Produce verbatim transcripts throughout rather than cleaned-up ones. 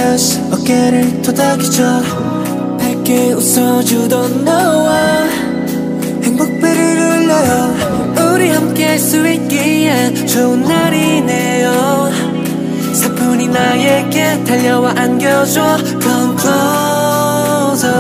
Christmas 어깨를 토닥이죠. 밝게 웃어주던 너와 행복배를 울려요. 우리 함께 할 수 있기에 좋은 날이네요. 사뿐히 나에게 달려와 안겨줘. Come closer.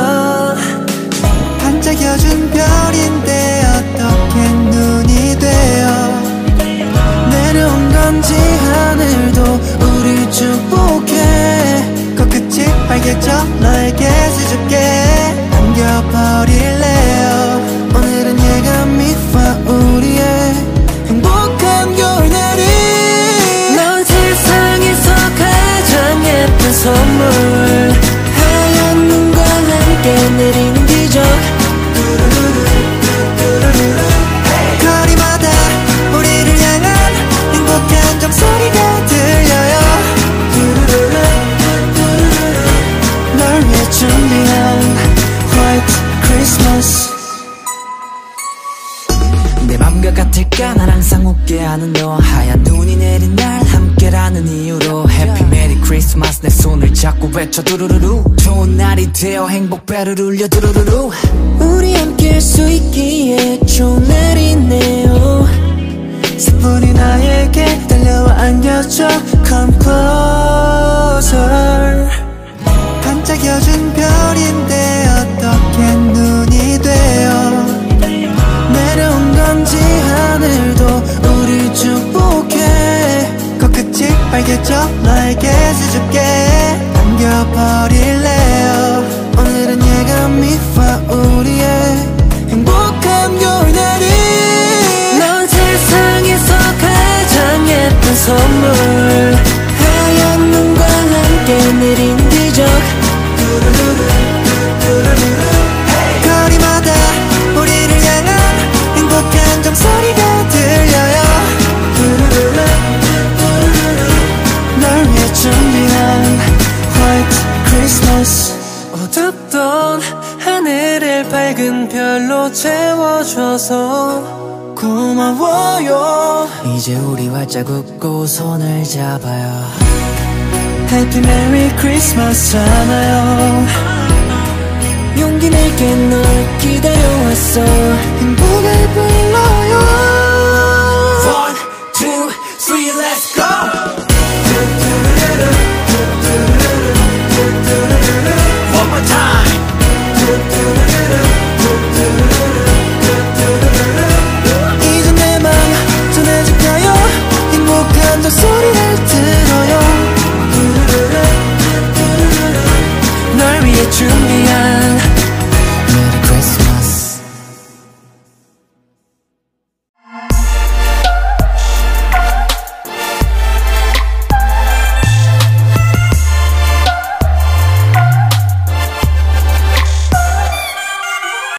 반짝여준 별인데 어떻게 눈이 되어 내려온 건지 하늘도 우리 축복해. 코끝이 빨개져 너에게 수줍게 안겨버릴래요. 오늘은 예감이 와 우리의 행복한 겨울날이. 넌 세상에서 가장 예쁜 선물. 하얀 눈과 함께 내리는 기적. 거리마다 우리를 향한 행복한 종소리가 들려요. 널 위해 준비한 White Christmas. 내 맘과 같을까 날 항상 웃게 하는 너. 하얀 눈이 내린 날 함께라는 이유로 Happy Merry Christmas. 내 손을 잡고 외쳐 두루루루. 좋은 날이 되어 행복배를 울려 두루루루. 우리 함께 할 수 있기에 좋은 날이네요. 사뿐히 나에게 달려와 안겨줘. Come closer. 반짝여준 별인데 어떻게 눈이 되어 내려온 건지 하늘도 우리 축복해. 코끝이 빨개져 너에게 수줍게 안겨버릴래요. 오늘은 예감이 와 우리의 행복한 겨울날이. 넌 세상에서 가장 예쁜 선물. 하얀 눈과 함께 내린 기적. 거리마다 우리를 향한 행복한 종소리가 들려요. 널 위해 준비한 White Christmas. 어둡던 하늘을 밝은 별로 채워줘서 고마워요. 이제 우리 활짝 웃고 손을 잡아요. Happy Merry Christmas 잖아요. 용기 내게 널 기다려왔어. 행복을 불러요. One, two, three, let's go. One more time. 이제 내 맘 전해질까요? 행복한 저 소리를 들어요. 널 위해 준비